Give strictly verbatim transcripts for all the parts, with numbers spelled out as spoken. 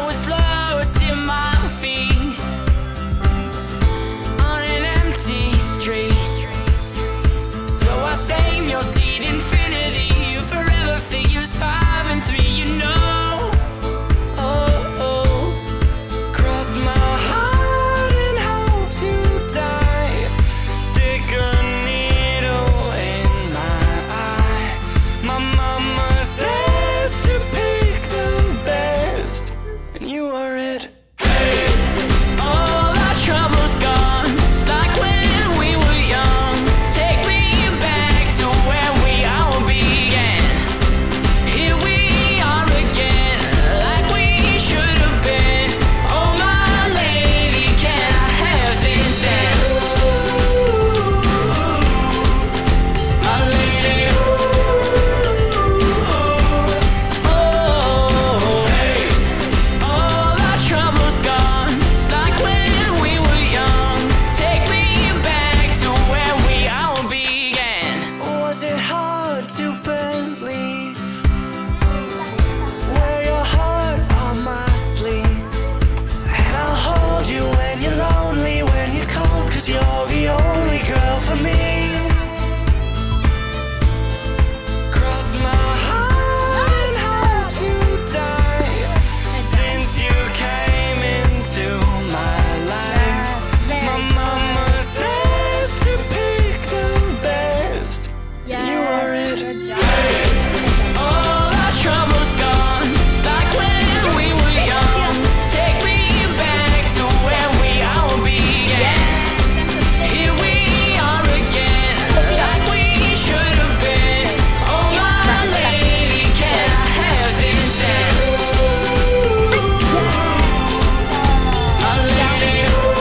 was lost in my feet on an empty street. So I same your seed, infinity forever figures five and three, you know. Oh, oh. Cross my heart and hope to die. Stick a needle in my eye. My mama says to pick the best, and you are it. Hey, all our troubles gone, like when we were young. Take me back to where we all began. Here we are again, like we should have been. Oh my lady, can I have this dance? My lady, oh, hey. All our troubles gone, like when we were young. Take me back to where we all began. Was it hard to believe? Wear your heart on my sleeve, and I'll hold you when you're lonely, when you're cold, 'cause you're the only girl for me. Cross my heart and hope to die. Since you came into my life, my mama says to pick the best. You are it. Hey, all our troubles gone, like when we were young. Take me back to where we all began. Here we are again, like we should have been. Oh my lady, can I have this dance? My lady,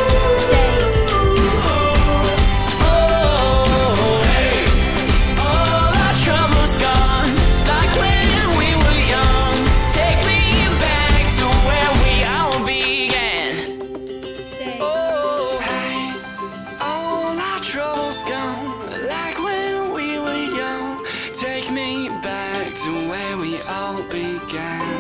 oh, hey. All our troubles gone, like when we were young. Take me back to where we all began. Oh, hey. All our troubles gone, like when we were young. Take me back to where we all began.